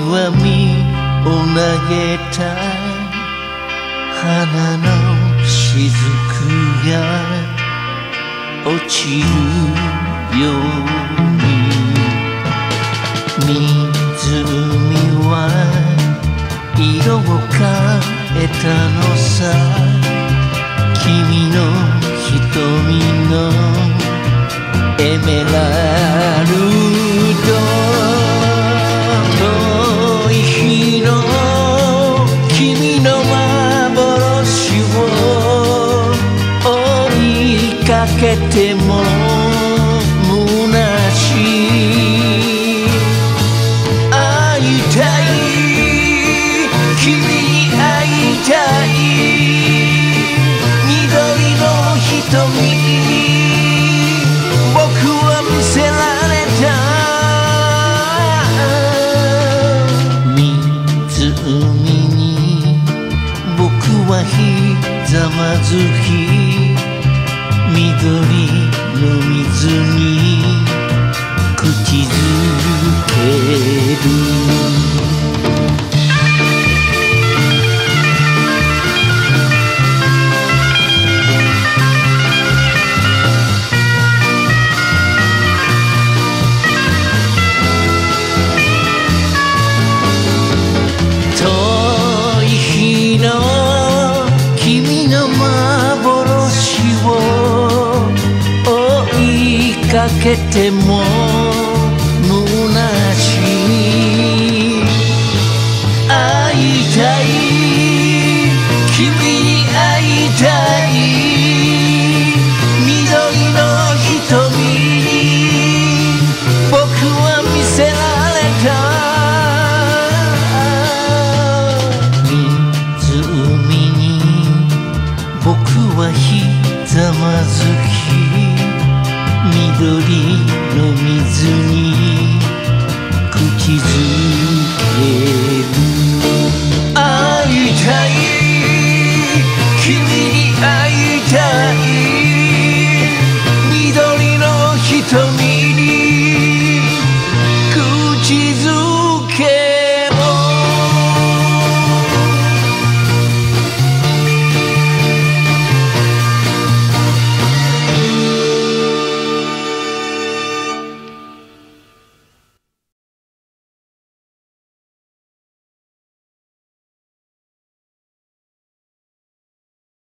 は身を投げた花の雫が落ちるように湖は色を変えたのさ君の瞳のエメラルド遠い日の君の幻を追いかけても虚しい会いたい君に会いたい緑の瞳僕は見せられた湖に僕はひざまずき緑の水に口づける遠い日の君の幻を追いかけても虚しい会いたい君に会いたい緑の瞳に僕は見せられた湖に僕はひざまずき緑の水に口づ